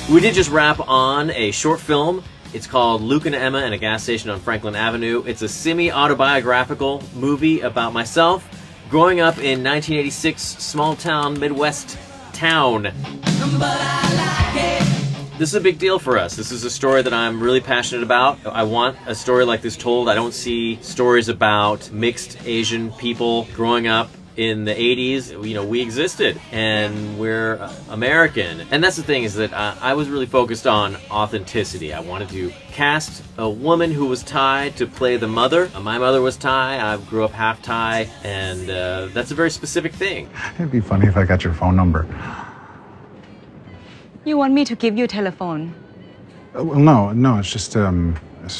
We did just wrap on a short film. It's called Luke and Emma in a Gas Station on Franklin Avenue. It's a semi-autobiographical movie about myself growing up in 1986 small-town Midwest town. This is a big deal for us. This is a story that I'm really passionate about. I want a story like this told. I don't see stories about mixed Asian people growing up in the 80s. You know, we existed and we're American. And that's the thing, is that I was really focused on authenticity. I wanted to cast a woman who was Thai to play the mother. My mother was Thai. I grew up half Thai, and that's a very specific thing. It'd be funny if I got your phone number. You want me to give you telephone? Well, no, it's just, it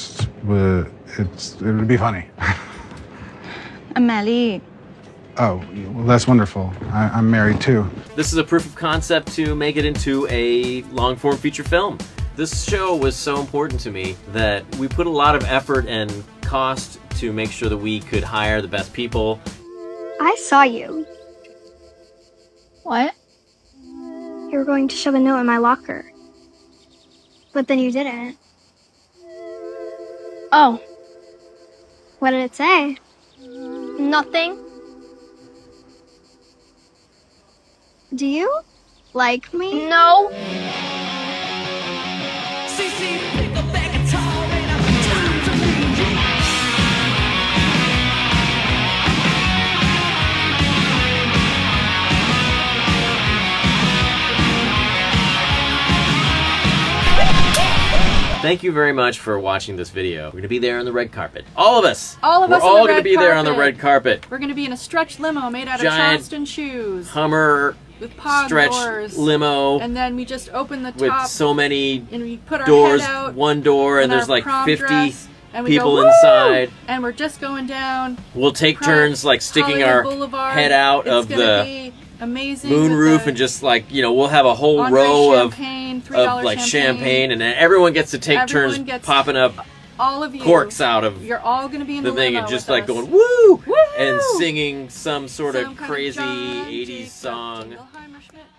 would be funny. I'm married. Oh, well, that's wonderful. I'm married too. This is a proof of concept to make it into a long-form feature film. This show was so important to me that we put a lot of effort and cost to make sure that we could hire the best people. I saw you. What? You were going to shove a note in my locker. But then you didn't. Oh. What did it say? Nothing. Do you like me? No. Thank you very much for watching this video. We're going to be there on the red carpet. All of us! All of us We're on the all going to red be there on the carpet. red carpet. We're going to be in a stretch limo made out of Giant Charleston shoes. Hummer with pod stretch doors. limo. And then we just open the with top. so many and we put our doors, head out, one door, and there's like prom 50 dress, and we people go, "Woo!" inside. And we're just going down. We'll take turns like sticking Hollywood our Boulevard. head out of the amazing moon roof and just like, you know, we'll have a whole row of like champagne, and then everyone gets to take turns popping up all of you, corks out of you're all going to be in the thing limo and just with like us. going woo Woo! and singing some sort of Some kind crazy John 80s Jacob song. Wilheimer Schmidt.